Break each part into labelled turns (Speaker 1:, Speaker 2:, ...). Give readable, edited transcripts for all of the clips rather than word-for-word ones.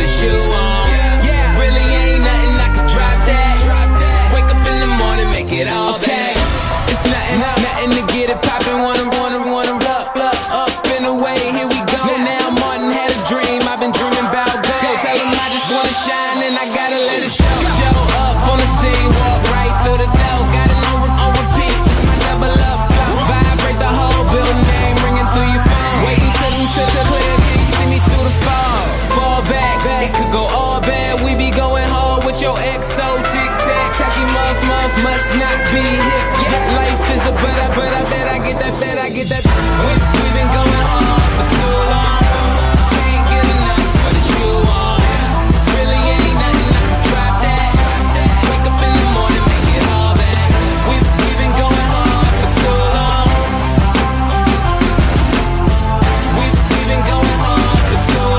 Speaker 1: a shoe on. Really ain't nothing, I could drop that. Wake up in the morning, make it all back. It's nothing to get it poppin'. Wanna up and away, here we go. Now Martin had a dream, I've been dreaming about gold. Tell him I just wanna shine and I gotta let it show. Show up on the scene, walk right through the door. Got it on repeat, it's my double up flow. Vibrate the whole building, name ringing through your phone. Waiting till them to the clear, can you see me through the fog? Fall back, it could go all bad. We be going hard with your XO tic-tac. Tacky muff, must not be hip. Life is a but I bet I get that, We've been going hard for too long. Can't get enough for the shoe on. Really ain't nothing, I could drop that. Wake up in the morning, make it all back. We've been going hard for too long. We've been going hard for too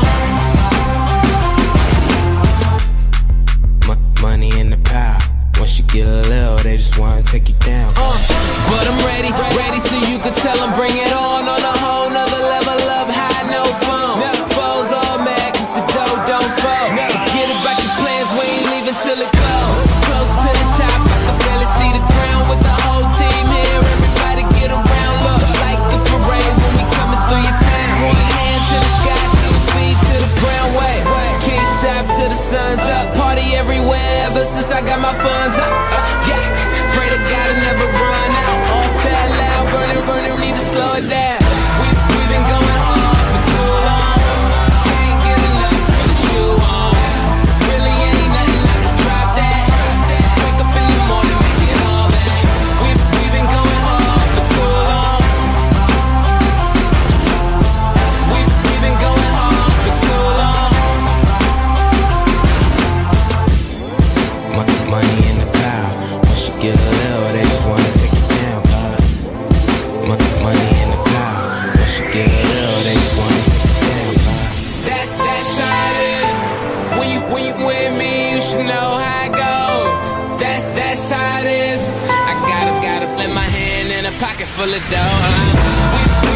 Speaker 1: long. Money in the power. Once you get a little, they just wanna take you down. But I'm ready so you can tell them bring it on a whole nother level up high, no phone. Foes all mad cause the dough don't fold. Forget about your plans, we ain't leaving till it close. Close to the top, I can barely see the ground with the whole team here. Everybody get around, look like the parade when we coming through your town. One hand to the sky, 2 feet to the ground, wait. Can't stop till the sun's up. Party everywhere ever since I got my funds up. Yeah, pray to God I never run out. Off that loud, burning, need to slow it down. We've been going hard for too long. Can't get enough for the shoe on. Really ain't nothing, I could drop that. Wake up in the morning, make it all back. We've been going hard for too long. We've been going hard for too long. Money in the power. Once you get a little, they just wanna take you down, God. Money in the power. Once you get a little, they just wanna take you down, God. That's how it is. When you with me, you should know how it goes. That's how it is. I gotta let my hand in a pocket full of dough.